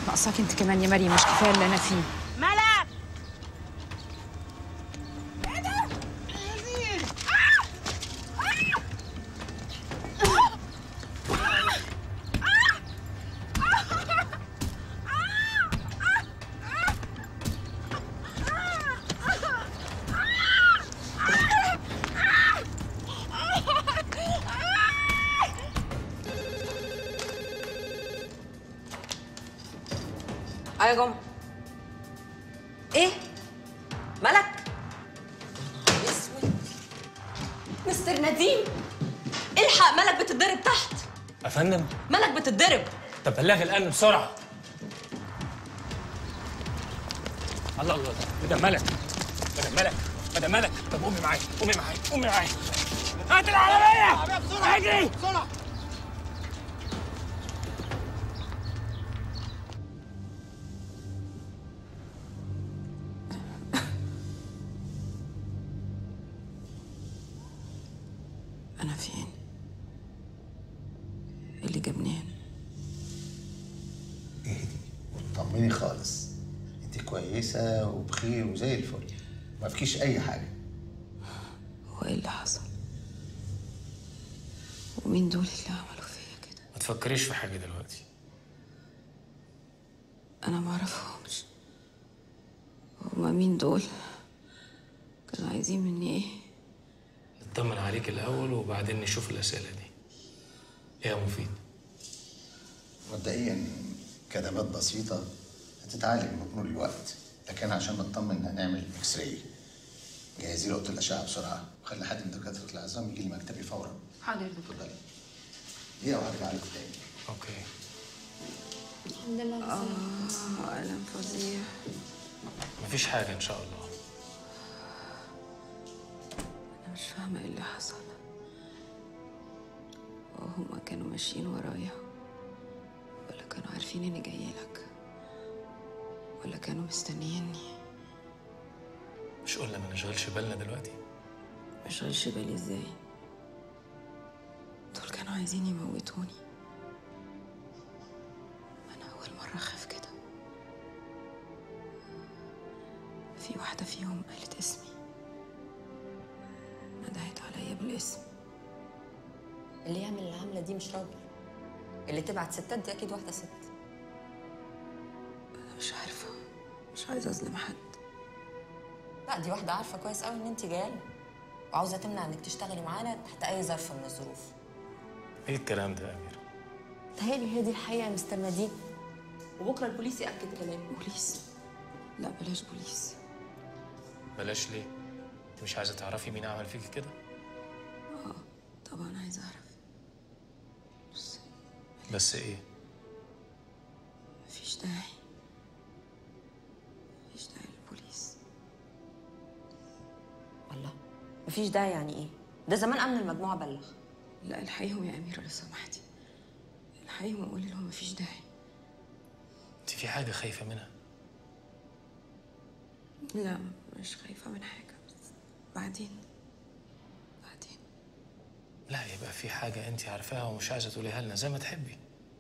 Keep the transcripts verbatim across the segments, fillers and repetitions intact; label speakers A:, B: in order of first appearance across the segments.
A: ناقصاك انت كمان يا مريم، مش كفايه اللي انا فيه.
B: ملك
C: ايه ده؟ نزيل
B: ايوه يا جمعه. ايه ملك؟ اسود مستر نديم، الحق ملك بتتضرب تحت.
D: يا فندم
B: ملك بتتضرب.
D: طب بلغي الامن بسرعه. الله الله، مدام ملك مدام ملك مدام ملك، طب قومي معايا قومي معايا قومي معايا. هات العربيه بسرعه اجري بسرعه.
A: انا فين؟ إيه اللي جابني هنا؟
E: اهدي وطمني خالص، انت كويسه وبخير وزي الفل، ما فيكيش اي حاجه.
A: هو ايه اللي حصل؟ ومين دول اللي عملوا فيا كده؟
D: ما تفكريش في حاجه دلوقتي.
A: انا ما اعرفهمش. هما مين دول؟ كانوا عايزين مني ايه؟
D: نطمن عليك الاول وبعدين نشوف الاسئله دي. ايه يا مفيد؟
E: مبدئيا كدمات بسيطه هتتعالج بمرور الوقت، لكن عشان نطمن هنعمل اكس راي. جهزي لي اوضه الاشعه بسرعه وخلي حد من دكاتره العظام يجي لي مكتبي فورا.
A: حاضر دكتور.
E: اتفضلي. دي او هرجع لكم تاني.
D: اوكي.
B: الحمد لله.
A: اه الم فظيع.
D: مفيش حاجه ان شاء الله.
A: انا مش فاهمه ايه اللي حصل. هما كانوا ماشيين ورايا ولا كانوا عارفين اني جايه لك ولا كانوا مستنييني؟
D: مش قلنا ما نشغلش بالنا دلوقتي؟
A: مشغلش بالي ازاي؟ دول كانوا عايزين يموتوني. انا اول مره اخاف كده. في واحده فيهم قالت اسمي، ندهت عليا بالاسم.
B: اللي يعمل العمله دي مش راجل، اللي تبعت ستات دي اكيد واحده ست.
A: انا مش عارفه، مش عايزه اظلم حد.
B: لا دي واحده عارفه كويس قوي ان انت جايه لنا وعاوزه تمنع انك تشتغلي معانا تحت اي ظرف من الظروف.
D: ايه الكلام ده يا اميره؟
B: تهيألي هي دي الحقيقه يا مستر نديم، وبكره البوليس ياكد كلامي.
A: بوليس؟ لا بلاش بوليس.
D: بلاش ليه؟ انت مش عايزه تعرفي مين عمل فيكي كده؟
A: اه طبعا عايزه اعرف، بس
D: بس ايه؟
A: مفيش داعي، مفيش داعي للبوليس.
B: الله، مفيش داعي يعني ايه؟ ده زمان امن المجموعه بلغ.
A: لا الحقيهم يا اميره لو سمحتي، الحقيهم وقولي لهم مفيش داعي.
D: انت في حاجه خايفه منها؟
A: لا مش خايفه من حاجه، بس بعدين بعدين.
D: لا يبقى في حاجه انت عارفاها ومش عايزه تقوليها لنا زي ما تحبي.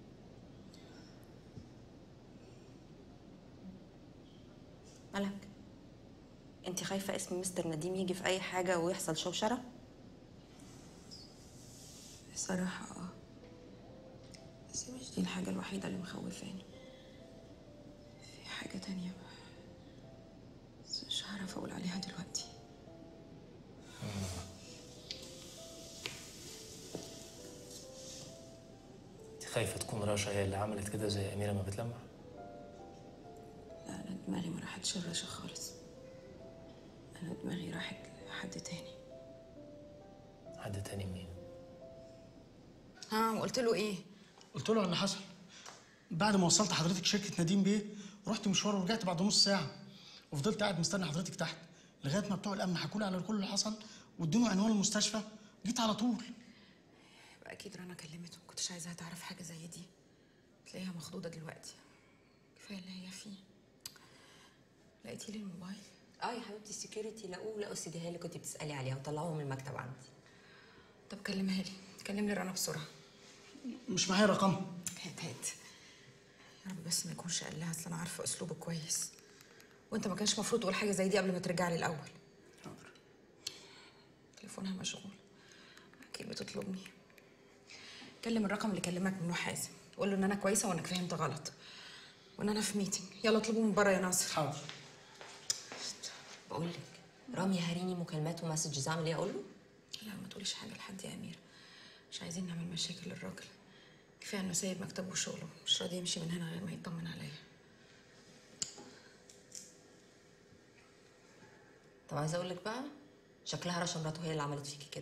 B: ملك، انت خايفه اسم مستر نديم يجي في اي حاجه ويحصل شوشره؟
A: بصراحه اه، بس مش دي الحاجه الوحيده اللي مخوفاني. في حاجه تانية بس مش هعرف اقول عليها دلوقتي.
D: انت خايفه تكون رشا هي اللي عملت كده زي اميره ما بتلمع؟
A: لا انا دماغي ما راحتش الرشا خالص، انا دماغي راحت لحد تاني.
D: حد تاني مين؟
A: ها وقلت له ايه؟
C: قلت له على اللي حصل. بعد ما وصلت حضرتك شركه نديم بيه رحت مشوار ورجعت بعد نص ساعه، وفضلت قاعد مستني حضرتك تحت لغايه ما بتوع الامن حكوا لي على كل اللي حصل وادوني عنوان المستشفى. جيت على طول.
A: يبقى اكيد رنا كلمته، ما كنتش عايزاها تعرف حاجه زي دي. تلاقيها مخضوضه دلوقتي، كفايه اللي هي فيه. لقيتي لي الموبايل؟
B: اه يا حبيبتي السكيورتي لقوه، لقوا السيديهات اللي كنت بتسالي عليها وطلعوهم من المكتب عندي.
A: طب كلمها لي، كلم لي رنا بسرعه.
C: مش معايا رقمها.
A: هات هات. يا رب بس ما يكونش قال لها، اصل انا عارفه اسلوبه كويس. وانت ما كانش المفروض تقول حاجه زي دي قبل ما ترجع لي الاول.
C: حاضر.
A: تليفونها مشغول، اكيد بتطلبني. كلم الرقم اللي كلمك منه حازم، قول له ان انا كويسه وانك فهمت غلط وان انا في ميتنج. يلا اطلبه من بره يا ناصر.
C: حاضر.
B: بقول لك رامي هاريني مكالمات ومسجز، اعمل ايه اقول له؟
A: لا ما تقوليش حاجه لحد يا اميره، مش عايزين نعمل مشاكل للراجل. كفايه انه سايب مكتبه وشغله، مش راضي يمشي من هنا غير ما يطمن عليا.
B: طب عايزه اقول لك بقى، شكلها رشا مراته هي اللي عملت فيكي كده.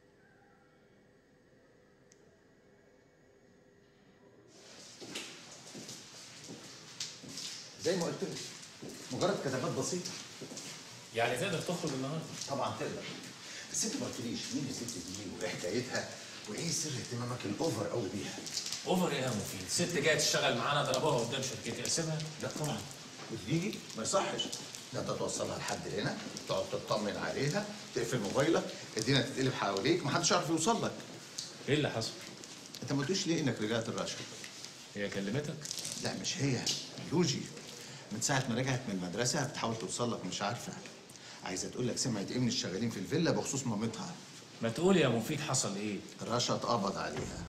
E: زي ما قلت لك مجرد كتابات بسيطه.
D: يعني تقدر تخرج النهارده؟
E: طبعا تقدر، بس انت ما قلتليش مين الست دي وايه حكايتها وايه سر اهتمامك الاوفر قوي بيها؟
D: اوفر ايه يا مفيد؟ ست جايه تشتغل معانا ضربوها قدام شركتي، اسيبها؟
E: لا طبعا، وتيجي ما يصحش. ده انت توصلها لحد هنا، تقعد تطمن عليها، تقفل موبايلك، الدنيا تتقلب حواليك، محدش يعرف يوصل لك.
D: ايه اللي حصل؟
E: انت ما قلتليش ليه انك رجعت الرشا؟
D: هي كلمتك؟
E: لا مش هي، لوجي. من ساعة ما رجعت من المدرسة بتحاول توصل لك مش عارفة. عايزة تقول لك سمعت ايه من الشغالين في الفيلا بخصوص مامتها.
D: ما تقول يا مفيد حصل ايه؟
E: رشا اتقبض عليها.